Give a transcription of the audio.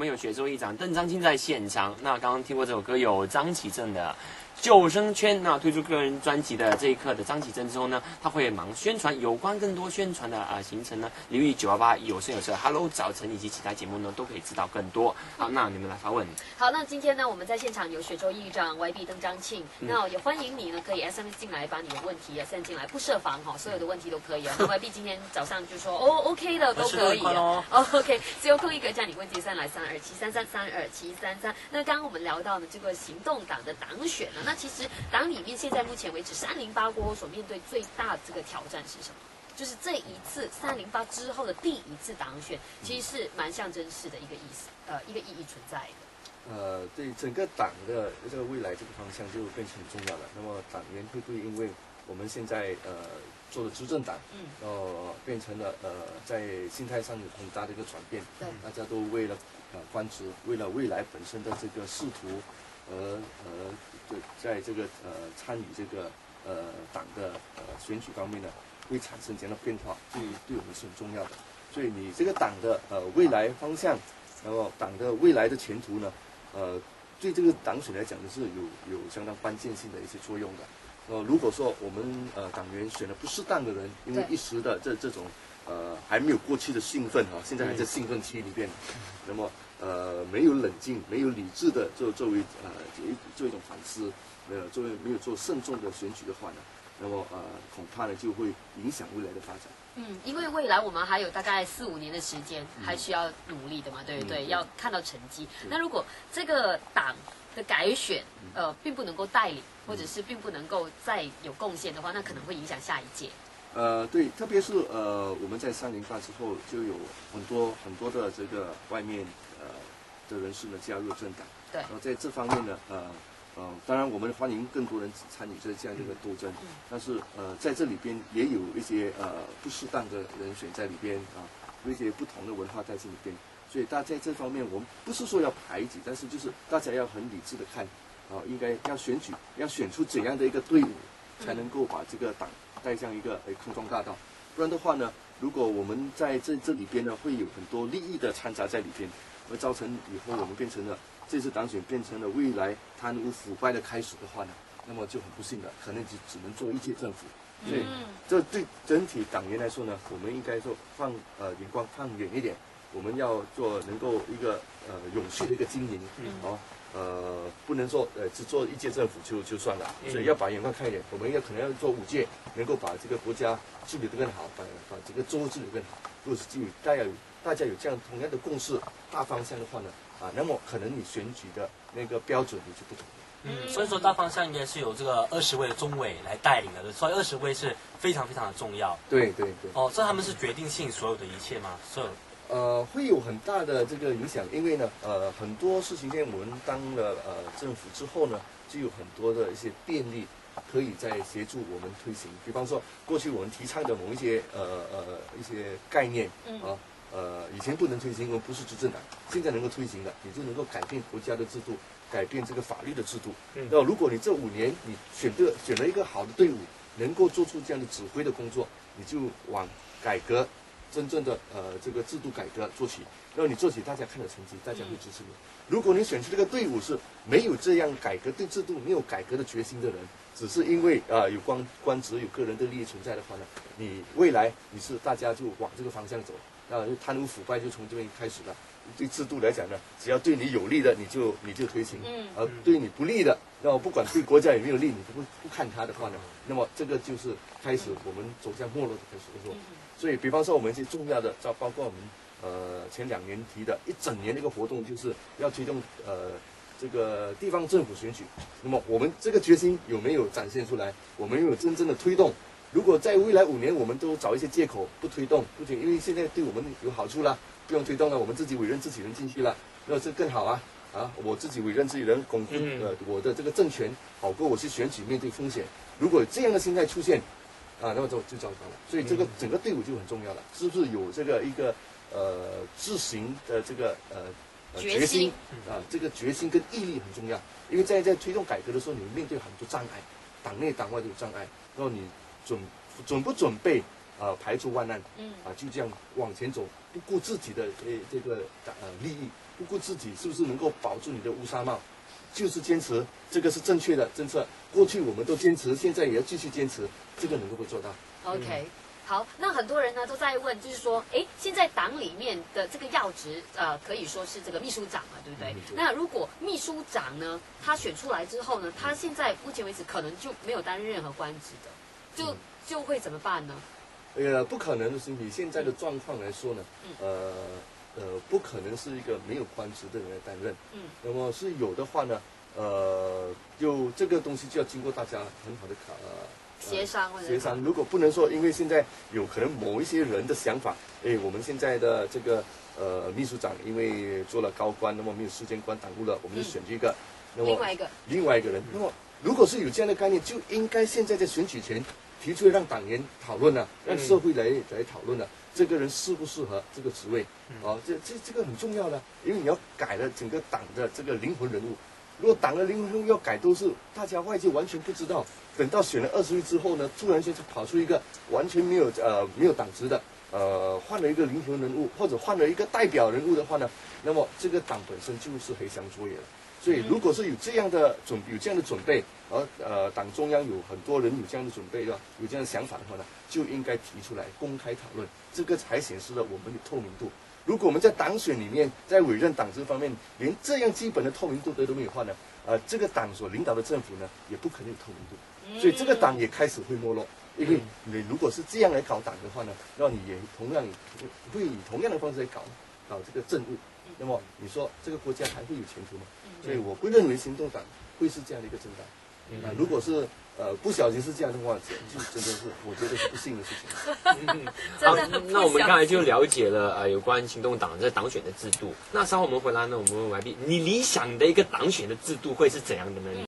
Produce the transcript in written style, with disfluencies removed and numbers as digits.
们有雪州议长邓章青在现场。那刚刚听过这首歌有张启正的救生圈。那推出个人专辑的这一刻的张启正之后呢，他会忙宣传，有关更多宣传的行程呢，留意988有声有色 Hello 早晨以及其他节目呢，都可以知道更多。好，那你们来发问。 好，那今天呢，我们在现场有雪州议长 YB 邓章庆，那也欢迎你呢，可以 SMS 进来把你的问题send 进来，不设防哈，所有的问题都可以啊。YB 今天早上就说OK 的都可以OK， 只有空一格叫你问题3来3273327733。那刚刚我们聊到的这个行动党的党选呢，那其实党里面现在目前为止308过后所面对最大这个挑战是什么？就是这一次308之后的第一次党选，其实是蛮象征式的一个意思，一个意义存在的。 对整个党的这个未来这个方向就变成很重要了。那么党员会不会因为我们现在做的执政党，变成了在心态上有很大的一个转变，大家都为了官职，为了未来本身的这个仕途，在这个参与这个党的选举方面呢，会产生这样的变化，对我们是很重要的。所以你这个党的未来方向，然后党的未来的前途呢，对这个党选来讲呢是有相当关键性的一些作用的。如果说我们党员选了不适当的人，因为一时的这种还没有过去的兴奋现在还在兴奋期里边，那么没有冷静、没有理智的做一种反思，没有做慎重的选举的话呢，那么恐怕呢就会影响未来的发展。 因为未来我们还有大概4、5年的时间，还需要努力的嘛，对不对？要看到成绩。那如果这个党的改选，并不能够带领，或者是并不能够再有贡献的话，那可能会影响下一届。 对，特别是我们在308之后，就有很多的这个外面的人士呢加入政党。 对。 在这方面呢，当然我们欢迎更多人参与这样的一个斗争，但是在这里边也有一些不适当的人选在里边有一些不同的文化在这里边，所以大家在这方面我们不是说要排挤，但是就是大家要很理智的看应该要选出怎样的一个队伍，才能够把这个党带向一个康庄大道。不然的话呢，如果我们在这里边呢，会有很多利益的掺杂在里边，而造成以后我们变成了这次党选变成了未来贪污腐败的开始的话呢，那么就很不幸了，可能只能做一届政府。所以这对整体党员来说呢，我们应该说眼光放远一点，我们要做能够一个永续的一个经营不能说只做一届政府就算了，所以要把眼光看一点，我们可能要做5届，能够把这个国家治理得更好，把这个州治理得更好。如果是大家有这样同样的共识大方向的话呢，那么可能你选举的那个标准也就不同了。 所以说大方向应该是由这个20位的中委来带领的，所以20位是非常非常的重要。 对。 所以他们是决定性所有的一切吗？ 会有很大的这个影响，因为呢，很多事情在我们当了政府之后呢，就有很多的一些便利，可以在协助我们推行。比方说，过去我们提倡的某一些一些概念以前不能推行，我们不是执政党，现在能够推行的，你就能够改变国家的制度，改变这个法律的制度。那如果你这5年你选了一个好的队伍，能够做出这样的指挥的工作，你就往改革。真正的这个制度改革做起，然后你做起，大家看到成绩，大家会支持你。如果你选出这个队伍是没有这样改革对制度没有改革的决心的人，只是因为有官职有个人的利益存在的话呢，你未来大家就往这个方向走，贪污腐败就从这边开始了。对制度来讲呢，只要对你有利的你就推行，而对你不利的，然后不管对国家有没有利，你不看它的话呢，那么这个就是开始我们走向没落的开始的时候。所以比方说我们一些重要的，包括我们前2年提的一整年的一个活动，就是要推动这个地方政府选举。那么我们这个决心有没有展现出来？我们有没有真正的推动？如果在未来5年我们都找一些借口不推动，因为现在对我们有好处了，不用推动了，我们自己委任自己人进去了，那这更好我自己委任自己人，巩固我的这个政权，好过我去选举面对风险。如果这样的心态出现那么就糟糕了。所以这个整个队伍就很重要了，是不是有这个一个自行的这个决心这个决心跟毅力很重要。因为在推动改革的时候，你面对很多障碍，党内党外都有障碍，然后你准不准备排除万难就这样往前走，不顾自己的这个利益， 不顾自己是不是能够保住你的乌纱帽，就是坚持这个是正确的政策。过去我们都坚持，现在也要继续坚持，这个能够做到。 OK。好，那很多人呢都在问，就是说，哎，现在党里面的这个要职，可以说是这个秘书长嘛，对不对？那如果秘书长呢，他选出来之后呢，他现在目前为止可能就没有担任任何官职的，就会怎么办呢？ 不可能的是，以现在的状况来说呢，不可能是一个没有官职的人来担任。那么是有的话呢，就这个东西就要经过大家很好的协商。如果不能说，因为现在有可能某一些人的想法，我们现在的这个秘书长因为做了高官，那么没有时间官耽误了，我们就选这个，那么另外一个人。那么如果是有这样的概念，就应该现在在选举前提出来让党员讨论了，让社会来讨论了，这个人适不适合这个职位？这个很重要的，因为你要改了整个党的这个灵魂人物。如果党的灵魂人物要改，都是大家外界完全不知道。等到选了20位之后呢，突然间就跑出一个完全没有党职的，换了一个灵魂人物，或者换了一个代表人物的话呢，那么这个党本身就是黑箱作业了。所以，如果是有这样的准备，而党中央有很多人有这样的准备的，有这样的想法的话呢，就应该提出来公开讨论，这个才显示了我们的透明度。如果我们在党选里面，在委任党这方面，连这样基本的透明度都没有的话呢，这个党所领导的政府呢，也不可能有透明度，所以这个党也开始会没落。因为你如果是这样来搞党的话呢，那你也同样会以同样的方式来搞这个政务，那么你说这个国家还会有前途吗？所以我不认为行动党会是这样的一个政党。如果是不小心是这样的话，就真的是我觉得是不幸的事情。 好，那我们刚才就了解了有关行动党在党选的制度。那稍后我们回来呢，我们问YB，你理想的一个党选的制度会是怎样的呢？